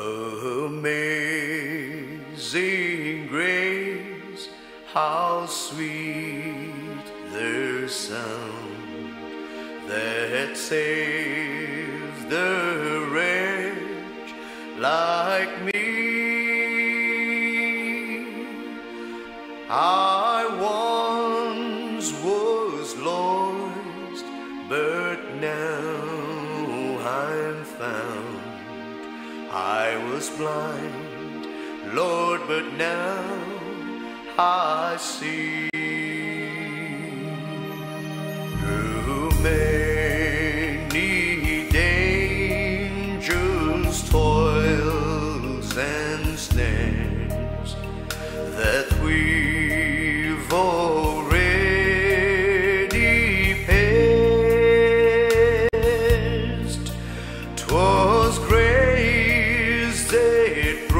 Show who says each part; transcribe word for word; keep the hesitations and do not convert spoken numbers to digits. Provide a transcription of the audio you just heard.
Speaker 1: Amazing grace, how sweet the sound that saves the wretch like me. I once was lost, but now I'm found. I was blind, Lord, but now I see. Through many dangers, toils, and snares that we've already passed, 'twas grace that